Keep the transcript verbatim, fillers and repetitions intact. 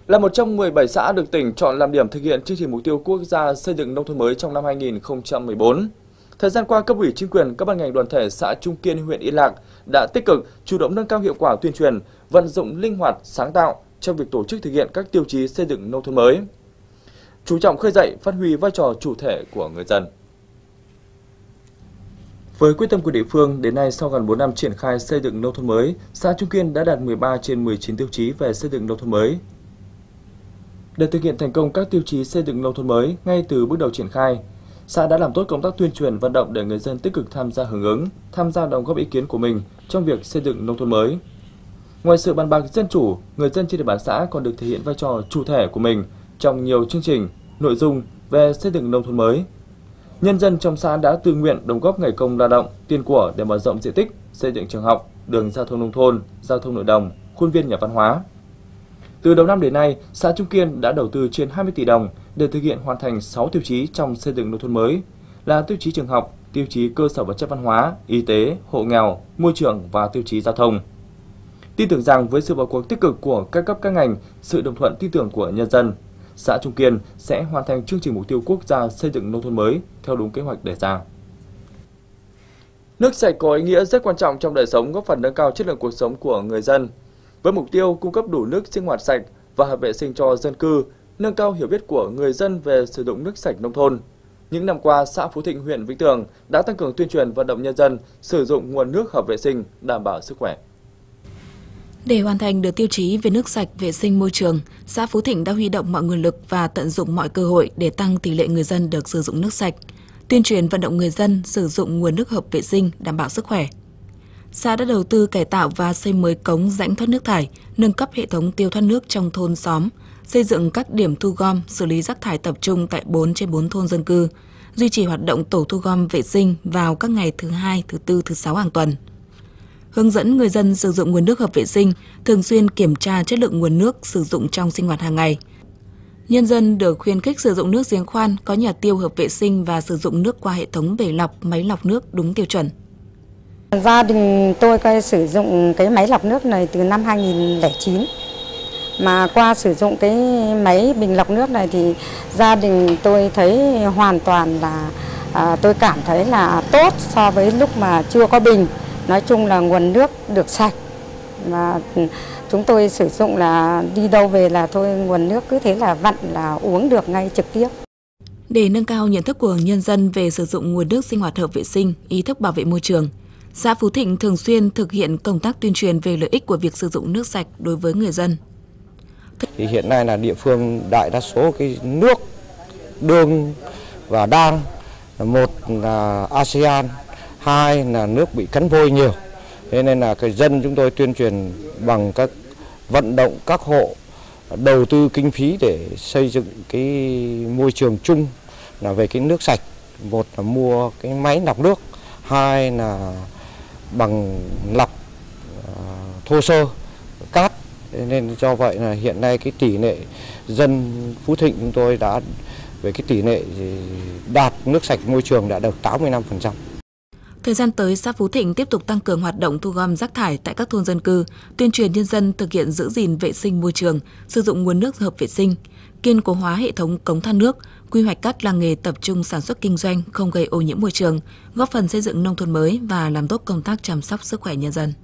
Là một trong mười bảy xã được tỉnh chọn làm điểm thực hiện chương trình mục tiêu quốc gia xây dựng nông thôn mới trong năm hai nghìn không trăm mười bốn. Thời gian qua, cấp ủy chính quyền, các ban ngành đoàn thể xã Trung Kiên, huyện Yên Lạc đã tích cực chủ động nâng cao hiệu quả tuyên truyền, vận dụng linh hoạt, sáng tạo trong việc tổ chức thực hiện các tiêu chí xây dựng nông thôn mới. Chú trọng khơi dậy, phát huy vai trò chủ thể của người dân. Với quyết tâm của địa phương, đến nay sau gần bốn năm triển khai xây dựng nông thôn mới, xã Trung Kiên đã đạt mười ba trên mười chín tiêu chí về xây dựng nông thôn mới. Để thực hiện thành công các tiêu chí xây dựng nông thôn mới ngay từ bước đầu triển khai, xã đã làm tốt công tác tuyên truyền vận động để người dân tích cực tham gia hưởng ứng, tham gia đóng góp ý kiến của mình trong việc xây dựng nông thôn mới. Ngoài sự bàn bạc dân chủ, người dân trên địa bàn xã còn được thể hiện vai trò chủ thể của mình trong nhiều chương trình, nội dung về xây dựng nông thôn mới. Nhân dân trong xã đã tự nguyện đóng góp ngày công lao động, tiền của để mở rộng diện tích, xây dựng trường học, đường giao thông nông thôn, giao thông nội đồng, khuôn viên nhà văn hóa. Từ đầu năm đến nay, xã Trung Kiên đã đầu tư trên hai mươi tỷ đồng để thực hiện hoàn thành sáu tiêu chí trong xây dựng nông thôn mới là tiêu chí trường học, tiêu chí cơ sở vật chất văn hóa, y tế, hộ nghèo, môi trường và tiêu chí giao thông. Tin tưởng rằng với sự vào cuộc tích cực của các cấp các ngành, sự đồng thuận tin tưởng của nhân dân, xã Trung Kiên sẽ hoàn thành chương trình mục tiêu quốc gia xây dựng nông thôn mới theo đúng kế hoạch đề ra. Nước sạch có ý nghĩa rất quan trọng trong đời sống, góp phần nâng cao chất lượng cuộc sống của người dân. Với mục tiêu cung cấp đủ nước sinh hoạt sạch và hợp vệ sinh cho dân cư, nâng cao hiểu biết của người dân về sử dụng nước sạch nông thôn. Những năm qua, xã Phú Thịnh, huyện Vĩnh Tường đã tăng cường tuyên truyền vận động nhân dân sử dụng nguồn nước hợp vệ sinh, đảm bảo sức khỏe. Để hoàn thành được tiêu chí về nước sạch, vệ sinh môi trường, xã Phú Thịnh đã huy động mọi nguồn lực và tận dụng mọi cơ hội để tăng tỷ lệ người dân được sử dụng nước sạch, tuyên truyền vận động người dân sử dụng nguồn nước hợp vệ sinh, đảm bảo sức khỏe. Xã đã đầu tư cải tạo và xây mới cống rãnh thoát nước thải, nâng cấp hệ thống tiêu thoát nước trong thôn xóm, xây dựng các điểm thu gom, xử lý rác thải tập trung tại bốn trên bốn thôn dân cư, duy trì hoạt động tổ thu gom vệ sinh vào các ngày thứ hai, thứ tư, thứ sáu hàng tuần. Hướng dẫn người dân sử dụng nguồn nước hợp vệ sinh, thường xuyên kiểm tra chất lượng nguồn nước sử dụng trong sinh hoạt hàng ngày. Nhân dân được khuyến khích sử dụng nước giếng khoan có nhà tiêu hợp vệ sinh và sử dụng nước qua hệ thống bể lọc, máy lọc nước đúng tiêu chuẩn. Gia đình tôi cái sử dụng cái máy lọc nước này từ năm hai nghìn không trăm lẻ chín. Mà qua sử dụng cái máy bình lọc nước này thì gia đình tôi thấy hoàn toàn là à, tôi cảm thấy là tốt so với lúc mà chưa có bình. Nói chung là nguồn nước được sạch và chúng tôi sử dụng là đi đâu về là thôi nguồn nước cứ thế là vặn là uống được ngay trực tiếp. Để nâng cao nhận thức của nhân dân về sử dụng nguồn nước sinh hoạt hợp vệ sinh, ý thức bảo vệ môi trường, xã Phú Thịnh thường xuyên thực hiện công tác tuyên truyền về lợi ích của việc sử dụng nước sạch đối với người dân. Thì hiện nay là địa phương đại đa số cái nước đương và đang, một là a sê an, hai là nước bị cắn vôi nhiều. Thế nên là cái dân chúng tôi tuyên truyền bằng các vận động các hộ đầu tư kinh phí để xây dựng cái môi trường chung là về cái nước sạch. Một là mua cái máy lọc nước, hai là bằng lọc uh, thô sơ, cát. Nên do vậy là hiện nay cái tỷ lệ dân Phú Thịnh chúng tôi đã về cái tỷ lệ đạt nước sạch môi trường đã được tám mươi lăm phần trăm. Thời gian tới, xã Phú Thịnh tiếp tục tăng cường hoạt động thu gom rác thải tại các thôn dân cư, tuyên truyền nhân dân thực hiện giữ gìn vệ sinh môi trường, sử dụng nguồn nước hợp vệ sinh, kiên cố hóa hệ thống cống thoát nước, quy hoạch các làng nghề tập trung sản xuất kinh doanh không gây ô nhiễm môi trường, góp phần xây dựng nông thôn mới và làm tốt công tác chăm sóc sức khỏe nhân dân.